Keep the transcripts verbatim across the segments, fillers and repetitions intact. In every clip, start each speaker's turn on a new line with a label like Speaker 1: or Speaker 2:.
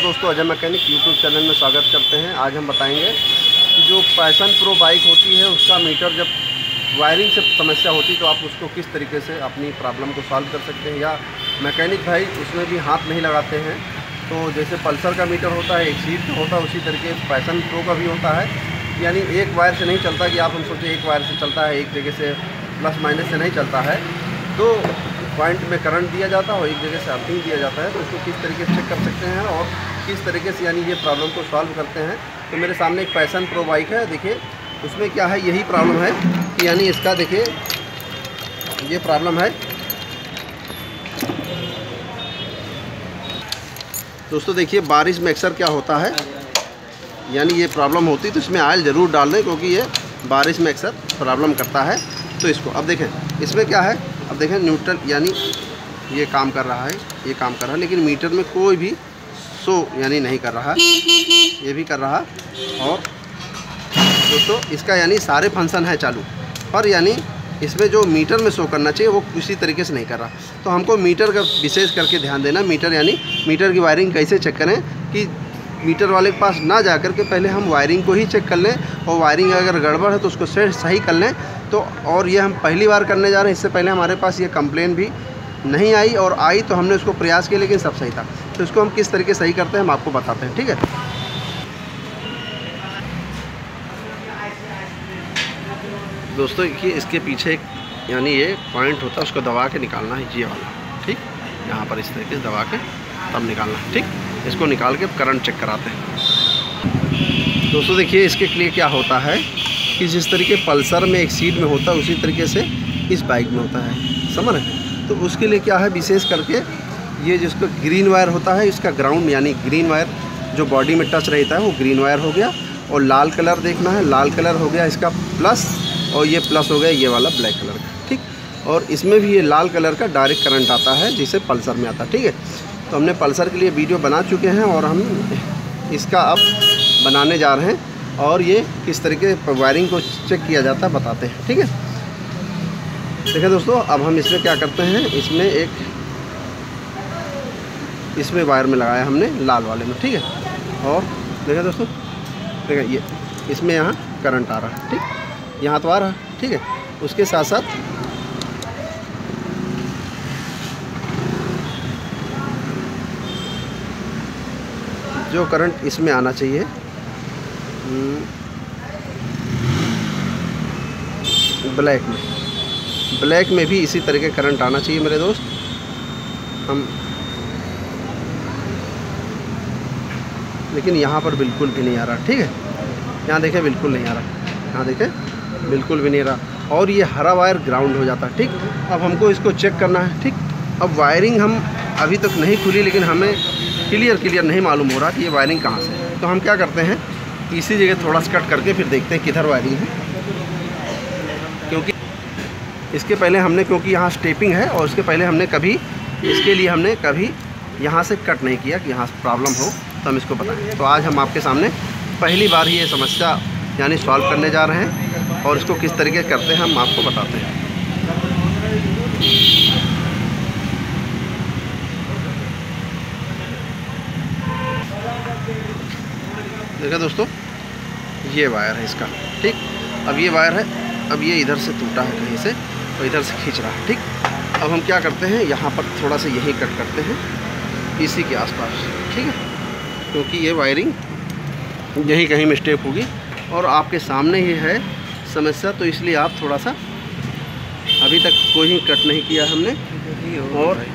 Speaker 1: दोस्तों, Ajay mechanic YouTube channel में स्वागत करते हैं। आज हम बताएंगे कि जो पैशन प्रो बाइक होती है उसका मीटर जब वायरिंग से समस्या होती है तो आप उसको किस तरीके से अपनी प्रॉब्लम को सॉल्व कर सकते हैं, या मैकेनिक भाई उसमें भी हाथ नहीं लगाते हैं। तो जैसे पल्सर का मीटर होता है, एक सीट का होता है, उसी तरीके पैशन प्रो का भी होता है। यानी एक वायर से नहीं चलता कि आप हम सोचें एक वायर से चलता है, एक जगह से प्लस माइनस से नहीं चलता है। तो पॉइंट में करंट दिया जाता है और एक जगह से अर्थिंग दिया जाता है। तो उसको किस तरीके से चेक कर सकते हैं और किस तरीके से यानी ये प्रॉब्लम को सॉल्व करते हैं। तो मेरे सामने एक पैशन प्रो बाइक है, देखिए उसमें क्या है, यही प्रॉब्लम है कि यानी इसका देखिए ये प्रॉब्लम है। दोस्तों देखिए बारिश में अक्सर क्या होता है, यानी ये प्रॉब्लम होती है तो इसमें ऑयल ज़रूर डाल दें क्योंकि ये बारिश में अक्सर प्रॉब्लम करता है। तो इसको अब देखें इसमें क्या है, अब देखें न्यूट्रल यानी ये काम कर रहा है, ये काम कर रहा है, लेकिन मीटर में कोई भी शो यानी नहीं कर रहा, ये भी कर रहा। और दोस्तों इसका यानी सारे फंक्शन है चालू, पर यानी इसमें जो मीटर में शो करना चाहिए वो किसी तरीके से नहीं कर रहा। तो हमको मीटर का विशेष करके ध्यान देना, मीटर यानी मीटर की वायरिंग कैसे चेक करें कि मीटर वाले के पास ना जा कर के पहले हम वायरिंग को ही चेक कर लें, और वायरिंग अगर गड़बड़ है तो उसको सही कर लें। तो और ये हम पहली बार करने जा रहे हैं, इससे पहले हमारे पास ये कंप्लेन भी नहीं आई, और आई तो हमने उसको प्रयास किया लेकिन सब सही था। तो इसको हम किस तरीके सही करते हैं हम आपको बताते हैं, ठीक है। दोस्तों देखिए इसके पीछे एक यानी ये पॉइंट होता है, उसको दबा के निकालना है, ये वाला, ठीक। यहाँ पर इस तरीके से दबा के तब निकालना है, ठीक। इसको निकाल के करंट चेक कराते हैं। दोस्तों देखिए इसके लिए क्या होता है कि जिस तरीके पल्सर में एक सीट में होता है उसी तरीके से इस बाइक में होता है, समझ रहे। तो उसके लिए क्या है, विशेष करके ये जिसका ग्रीन वायर होता है, इसका ग्राउंड यानी ग्रीन वायर जो बॉडी में टच रहता है वो ग्रीन वायर हो गया। और लाल कलर देखना है, लाल कलर हो गया इसका प्लस, और ये प्लस हो गया ये वाला ब्लैक कलर का, ठीक। और इसमें भी ये लाल कलर का डायरेक्ट करंट आता है जिसे पल्सर में आता है, ठीक है। तो हमने पल्सर के लिए वीडियो बना चुके हैं और हम इसका अब बनाने जा रहे हैं, और ये किस तरीके वायरिंग को चेक किया जाता है बताते हैं, ठीक है। देखिए दोस्तों अब हम इसमें क्या करते हैं, इसमें एक इसमें वायर में लगाया हमने लाल वाले में, ठीक है। और देखिए दोस्तों देखिए ये इसमें यहाँ करंट आ रहा है, ठीक, यहाँ तो आ रहा है, ठीक है। उसके साथ साथ जो करंट इसमें आना चाहिए, ब्लैक में ब्लैक में भी इसी तरह के करंट आना चाहिए मेरे दोस्त। हम लेकिन यहाँ पर बिल्कुल भी नहीं आ रहा, ठीक है। यहाँ देखें बिल्कुल नहीं आ रहा, यहाँ देखें बिल्कुल भी नहीं रहा, और ये हरा वायर ग्राउंड हो जाता है, ठीक। अब हमको इसको चेक करना है, ठीक। अब वायरिंग हम अभी तक नहीं खुली, लेकिन हमें क्लियर क्लियर नहीं मालूम हो रहा कि ये वायरिंग कहाँ से है। तो हम क्या करते हैं, इसी जगह थोड़ा सा कट करके फिर देखते हैं किधर वायरिंग है, क्योंकि इसके पहले हमने क्योंकि यहाँ स्टेपिंग है और उसके पहले हमने कभी इसके लिए हमने कभी यहाँ से कट नहीं किया कि यहाँ प्रॉब्लम हो, तो हम इसको बताएं। तो आज हम आपके सामने पहली बार ही ये समस्या यानी सॉल्व करने जा रहे हैं, और इसको किस तरीके करते हैं हम आपको बताते हैं। देखा दोस्तों ये वायर है इसका, ठीक। अब ये वायर है, अब ये इधर से टूटा है कहीं से और इधर से खींच रहा है, ठीक। अब हम क्या करते हैं, यहाँ पर थोड़ा सा यही कट करते हैं इसी के आसपास, ठीक है, क्योंकि ये वायरिंग यही कहीं मिस्टेक होगी और आपके सामने ही है समस्या। तो इसलिए आप थोड़ा सा अभी तक कोई कट नहीं किया हमने। और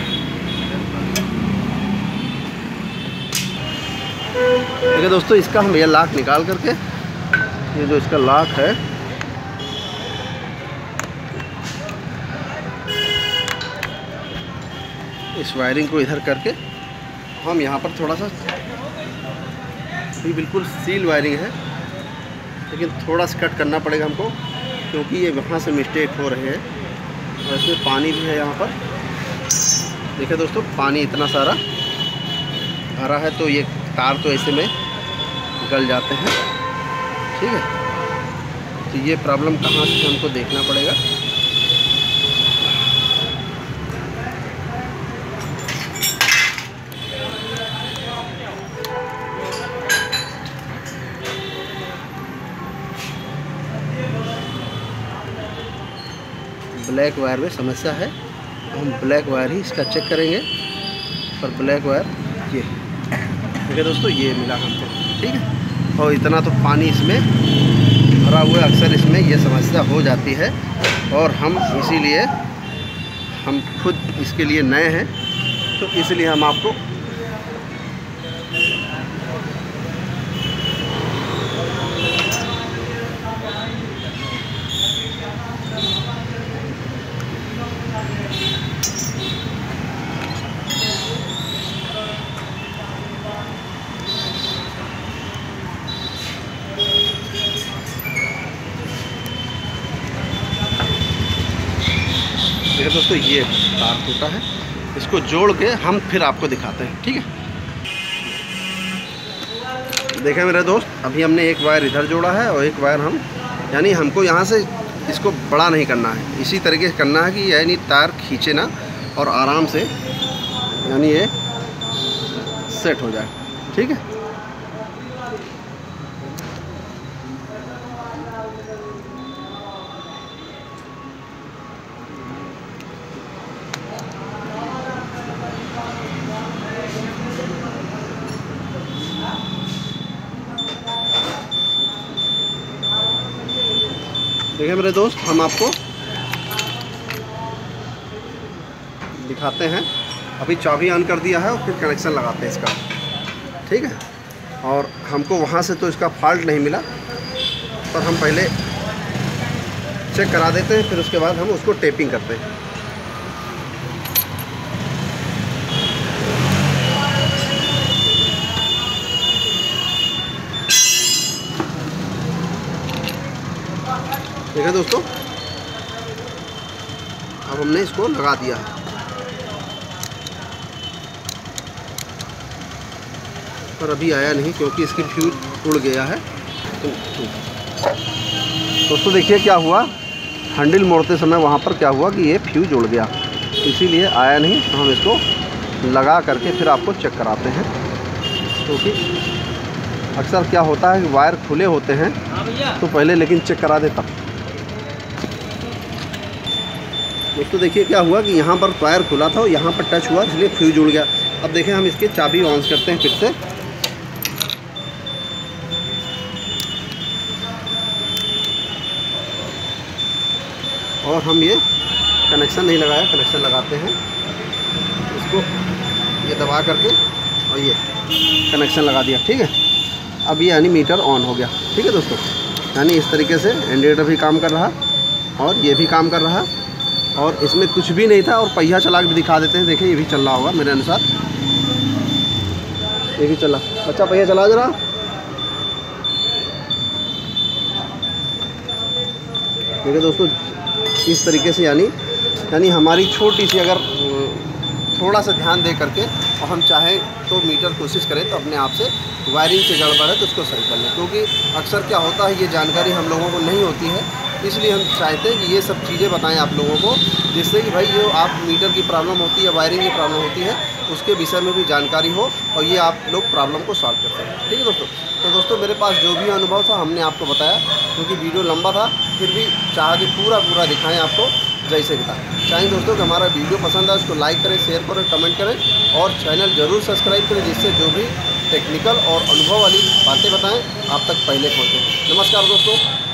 Speaker 1: देखिए दोस्तों इसका हम ये लॉक निकाल करके, ये जो इसका लॉक है इस वायरिंग को इधर करके हम यहाँ पर थोड़ा सा, ये बिल्कुल सील वायरिंग है लेकिन थोड़ा सा कट करना पड़ेगा हमको, क्योंकि ये वहाँ से मिस्टेक हो रहे हैं। और इसमें पानी भी है यहाँ पर, देखिए दोस्तों पानी इतना सारा भरा है, तो ये तार तो ऐसे में गल जाते हैं, ठीक है। तो ये प्रॉब्लम कहाँ से हमको देखना पड़ेगा। ब्लैक वायर में समस्या है, हम ब्लैक वायर ही इसका चेक करेंगे। पर ब्लैक वायर ये ठीक है दोस्तों, ये मिला हमको, ठीक है। और इतना तो पानी इसमें भरा हुआ है, अक्सर इसमें ये समस्या हो जाती है और हम इसीलिए हम खुद इसके लिए नए हैं, तो इसलिए हम आपको देखिए दोस्तों, ये तार टूटा है, इसको जोड़ के हम फिर आपको दिखाते हैं, ठीक है। देखें मेरे दोस्त, अभी हमने एक वायर इधर जोड़ा है और एक वायर हम, यानी हमको यहाँ से इसको बड़ा नहीं करना है, इसी तरीके से करना है कि यानी तार खींचे ना और आराम से यानी ये सेट हो जाए, ठीक है। देखिए मेरे दोस्त, हम आपको दिखाते हैं। अभी चाबी ऑन कर दिया है और फिर कनेक्शन लगाते हैं इसका, ठीक है। और हमको वहाँ से तो इसका फॉल्ट नहीं मिला, पर हम पहले चेक करा देते हैं, फिर उसके बाद हम उसको टेपिंग करते हैं। ठीक है दोस्तों, अब हमने इसको लगा दिया है, पर अभी आया नहीं क्योंकि इसकी फ्यूज उड़ गया है। तो दोस्तों देखिए क्या हुआ, हैंडल मोड़ते समय वहाँ पर क्या हुआ कि ये फ्यूज उड़ गया, इसीलिए आया नहीं। तो हम इसको लगा करके फिर आपको चेक कराते हैं, क्योंकि अक्सर क्या होता है कि वायर खुले होते हैं तो पहले लेकिन चेक करा देता। दोस्तों देखिए क्या हुआ कि यहाँ पर वायर खुला था और यहाँ पर टच हुआ, इसलिए फ्यूज उड़ गया। अब देखें हम इसके चाबी ऑन करते हैं फिर से। और हम ये कनेक्शन नहीं लगाया, कनेक्शन लगाते हैं इसको, ये दबा करके और ये कनेक्शन लगा दिया, ठीक है। अब ये यानी मीटर ऑन हो गया, ठीक है दोस्तों। यानी इस तरीके से इंडिकेटर भी काम कर रहा और ये भी काम कर रहा, और इसमें कुछ भी नहीं था। और पहिया चला के भी दिखा देते हैं, देखिए ये भी चल रहा होगा मेरे अनुसार, ये भी चला। अच्छा पहिया चला जरा, ठीक है दोस्तों। इस तरीके से यानी यानी हमारी छोटी सी अगर थोड़ा सा ध्यान दे करके और हम चाहें तो मीटर कोशिश करें तो अपने आप से वायरिंग से गड़बड़ है तो उसको सही कर लें, क्योंकि अक्सर क्या होता है ये जानकारी हम लोगों को नहीं होती है। इसलिए हम चाहते हैं कि ये सब चीज़ें बताएं आप लोगों को, जिससे कि भाई जो आप मीटर की प्रॉब्लम होती है, वायरिंग की प्रॉब्लम होती है, उसके विषय में भी जानकारी हो और ये आप लोग प्रॉब्लम को सॉल्व कर सकें, ठीक है दोस्तों। तो दोस्तों मेरे पास जो भी अनुभव था हमने आपको बताया, क्योंकि वीडियो लंबा था, फिर भी चाह के पूरा पूरा दिखाएँ आपको जैसे भी था। चाहें दोस्तों कि हमारा वीडियो पसंद आए उसको लाइक करें, शेयर करें, कमेंट करें और चैनल ज़रूर सब्सक्राइब करें, जिससे जो भी टेक्निकल और अनुभव वाली बातें बताएं आप तक पहले पहुँचें। नमस्कार दोस्तों।